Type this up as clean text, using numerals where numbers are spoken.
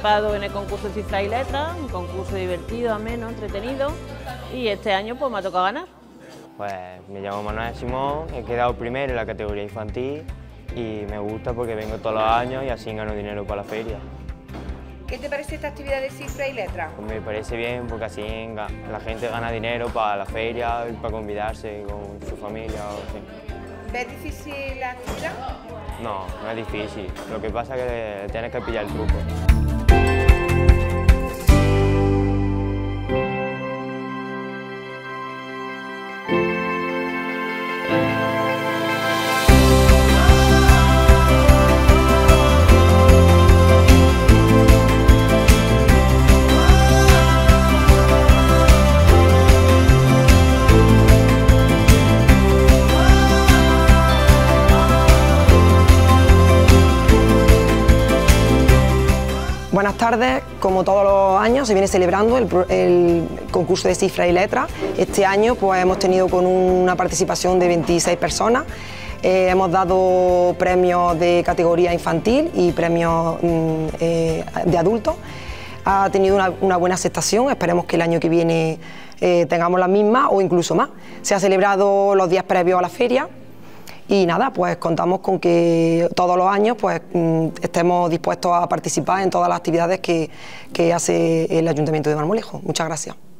participado en el concurso de Cifras y Letras, un concurso divertido, ameno, entretenido, y este año pues me ha tocado ganar. Pues me llamo Manuel Simón, he quedado primero en la categoría infantil y me gusta porque vengo todos los años y así gano dinero para la feria. ¿Qué te parece esta actividad de Cifras y Letras? Pues me parece bien porque así la gente gana dinero para la feria y para convidarse con su familia o así. ¿Ves difícil la actividad? No, no es difícil, lo que pasa es que tienes que pillar el truco. Buenas tardes, como todos los años se viene celebrando el concurso de Cifras y Letras. Este año pues hemos tenido con una participación de 26 personas, hemos dado premios de categoría infantil y premios de adultos. Ha tenido una buena aceptación, esperemos que el año que viene tengamos la misma o incluso más. Se ha celebrado los días previos a la feria. Y nada, pues contamos con que todos los años pues, estemos dispuestos a participar en todas las actividades que hace el Ayuntamiento de Marmolejo. Muchas gracias.